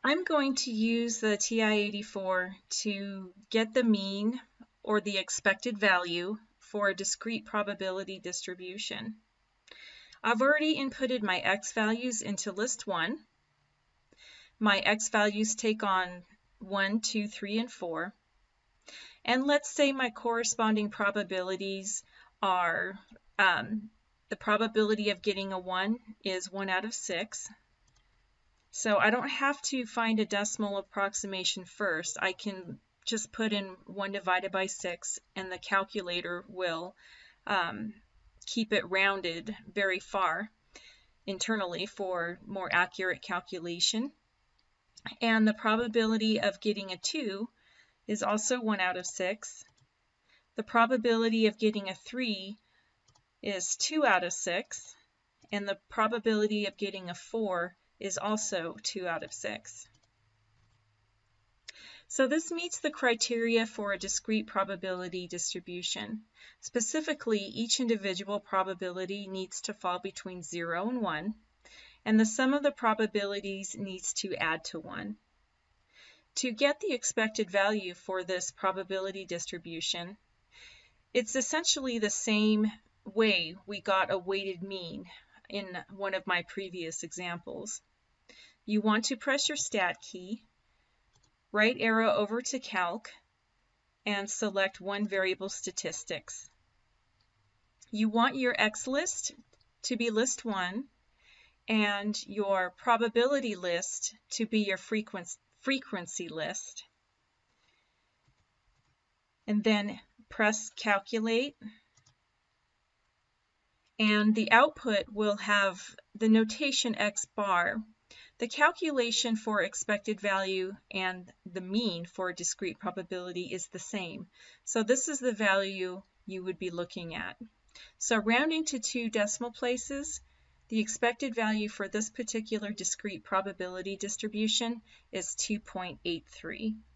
I'm going to use the TI-84 to get the mean or the expected value for a discrete probability distribution. I've already inputted my x values into list 1. My x values take on 1, 2, 3, and 4. And let's say my corresponding probabilities are, the probability of getting a 1 is 1 out of 6. So I don't have to find a decimal approximation first. I can just put in 1 divided by 6 and the calculator will keep it rounded very far internally for more accurate calculation. And the probability of getting a 2 is also 1 out of 6. The probability of getting a 3 is 2 out of 6. And the probability of getting a 4 is also 2 out of 6. So this meets the criteria for a discrete probability distribution. Specifically, each individual probability needs to fall between 0 and 1, and the sum of the probabilities needs to add to 1. To get the expected value for this probability distribution, it's essentially the same way we got a weighted mean in one of my previous examples. You want to press your Stat key, right arrow over to Calc, and select one variable statistics. You want your X list to be list 1 and your probability list to be your frequency list. And then press Calculate, and the output will have the notation X bar. The calculation for expected value and the mean for a discrete probability is the same. So this is the value you would be looking at. So rounding to 2 decimal places, the expected value for this particular discrete probability distribution is 2.83.